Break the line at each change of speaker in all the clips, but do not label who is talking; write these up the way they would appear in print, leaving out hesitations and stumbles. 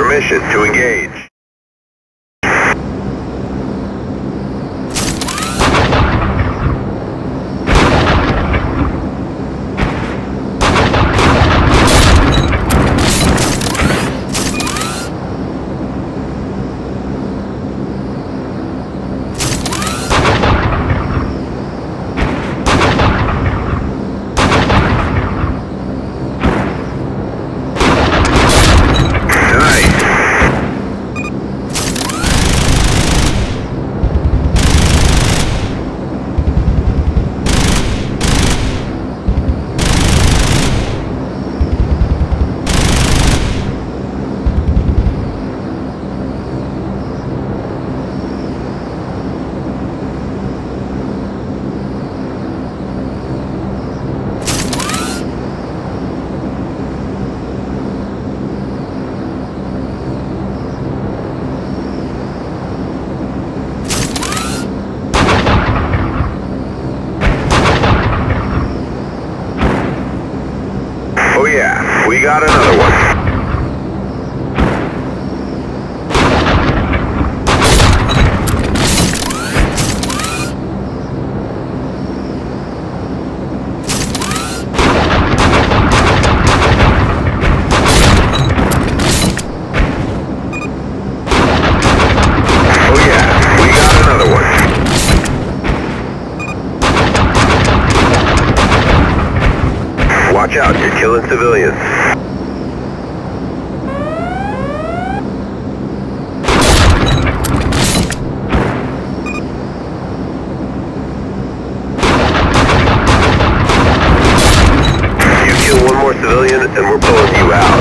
Permission to engage. Oh yeah, we got another one. Oh yeah, we got another one. Watch out, you're killing civilians. You kill one more civilian and we're pulling you out.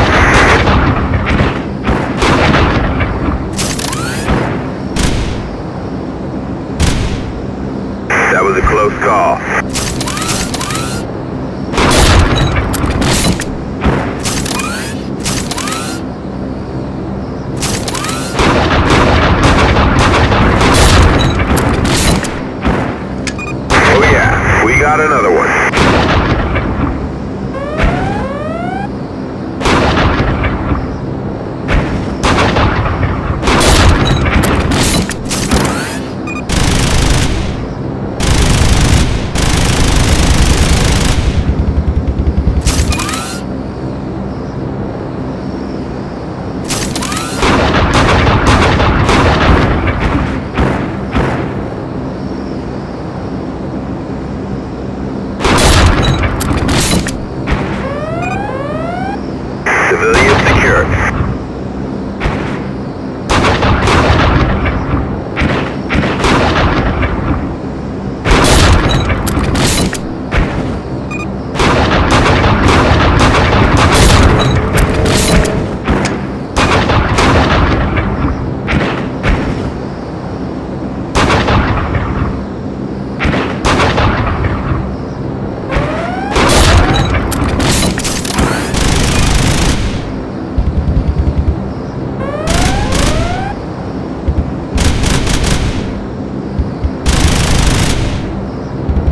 That was a close call. We got another one. Civilian secured.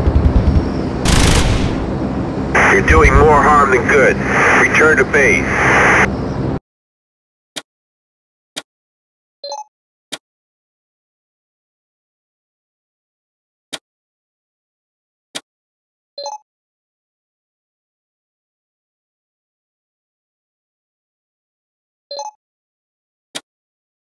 You're doing more harm than good. Return to base.